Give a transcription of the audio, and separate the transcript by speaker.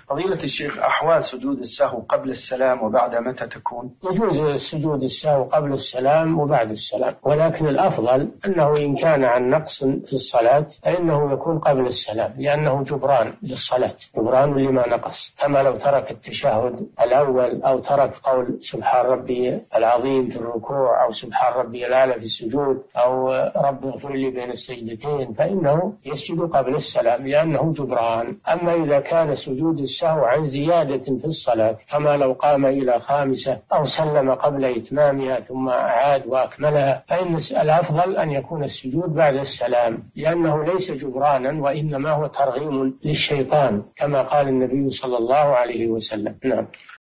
Speaker 1: فضيلة الشيخ، أحوال سجود السهو قبل السلام وبعد متى تكون؟
Speaker 2: يجوز سجود السهو قبل السلام وبعد السلام، ولكن الأفضل أنه إن كان عن نقص في الصلاة فإنه يكون قبل السلام، لأنه جبران للصلاة، جبران لما نقص، كما لو ترك التشهد الأول أو ترك قول سبحان ربي العظيم في الركوع أو سبحان ربي الأعلى في السجود أو رب اغفر لي بين السجدتين، فإنه يسجد قبل السلام لأنه جبران. أما إذا كان سجود السهو عن زيادة في الصلاة، كما لو قام إلى خامسة أو سلم قبل إتمامها ثم أعاد وأكملها، فإن الأفضل أن يكون السجود بعد السلام، لأنه ليس جبرانا وإنما هو ترغيم للشيطان كما قال النبي صلى الله عليه وسلم. نعم.